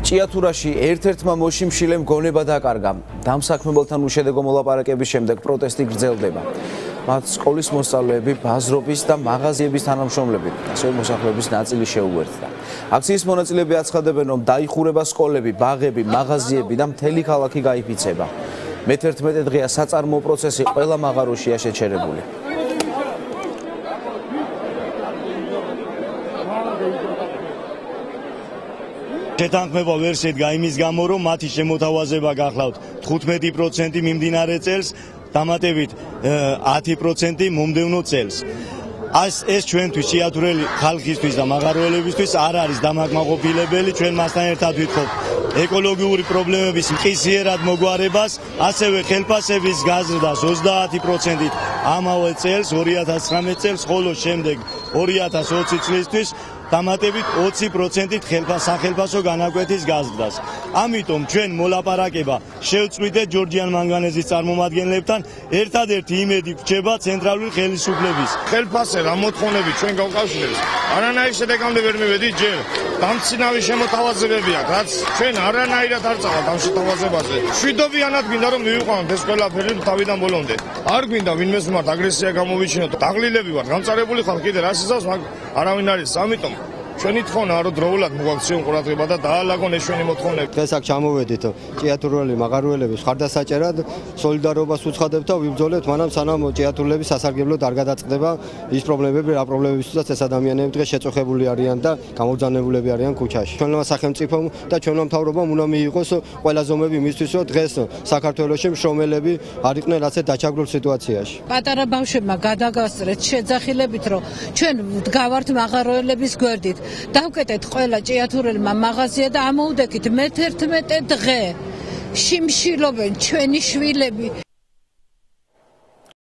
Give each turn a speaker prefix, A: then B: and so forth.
A: ჭიათურაში ერთ-ერთმა მოშიმშილემ გონება დაკარგა. დამსაქმებელთან უშედეგო მოლაპარაკების შემდეგ პროტესტი გრძელდება. მათ სკოლის მოსწავლეები, ბაზრობის და მაღაზიების თანამშრომლები, ასევე მოსახლეობის ნაწილი შეუერთდა. აქციის მონაწილეები აცხადებენ, რომ დაიხურება სკოლები, ბაღები, მაღაზიები და მთელი ქალაქი გაიფიცება. მე-11 დღეა საწარმოო პროცესი ყველა მაღაროშია შეჩერებული.
B: შეთანხმება ვერ შედგა იმის გამო, რომ მათი შემოთავაზება გახლავთ 15% მიმდინარე წელს, დამატებით 10% მომდევნო წელს. ეს ჩვენთვის ჭიათურელი ხალხისთვის და მაღაროელებისთვის არ არის დამაკმაყოფილებელი, ჩვენ მასთან ერთად ვითხოვთ ეკოლოგიური პრობლემების მყისიერად მოგვარებას, ასევე ხელფასების გაზრდას 30%-ით ამავე წელს 2019 წელს, ხოლო შემდეგ 2020 წლისთვის დამატებით 20%-ით სახელფასო განაკვეთის გაზრდას. ამიტომ ჩვენ მოლაპარაკება შევწყვიტეთ ჯორჯიან მანგანეზის წარმომადგენლებთან, ერთადერთი იმედი გვჭება ცენტრალური ხელისუფლების.
C: ხელფასზე რა მოთხოვნები ჩვენ გავკავშირებს, არანაირ შედეგამდე ვერ მივედით ჯერ. დამცინავი შემოთავაზებები აქვს, რაც ჩვენ არანაირად არ წავალთ ამ შეთავაზებაზე. შვიდობიანად გვინდა რომ მივიყვანოთ ეს ყველაფერი თავიდან ბოლომდე. არ გვინდა ვინმეს მიმართ აგრესია გამოვიჩინოთ. დაღლილები ვართ, გამწარებული ხალხი, კიდე რას იზავს, მაგ არავინ არის, ამიტომ ჩვენი თხოვნა რომ დროულად მოგაქციონ ყურადღება და დაალაგონ ეს ჩვენი მოთხოვნები.
D: დღეს აქ ჩამოვედით ჭიათურელი მაღაროელების ხარდასაჭერად, სოლიდარობას უცხადებთ და ვიბრძოლებთ მანამ სანამ ჭიათურელები სასარგებლოდ არ გადაწყდება ის პრობლემები, რა პრობლემებისთვისაც ეს ადამიანები დღეს შეწუხებული არიან და გამოგზავნებულები არიან ქუჩაში. ჩვენმა სახელმწიფომ და ჩვენმა მთავრობამ უნდა მიიღოს ყველა ზომები იმისთვის, რომ დღეს საქართველოში მშრომელები არ იყვნენ ასეთ დაჩაგრულ სიტუაციაში.
E: პატარა ბავშვებმა გადაგასწრეთ შეძახილებით, რომ ჩვენ გავართ მაღაროელების გვერდით. დავკეტეთ ყველა ჭიათურელმა მაღაზია და ამოუდექით მე-11 დღე შიმშილობენ ჩვენი შვილები.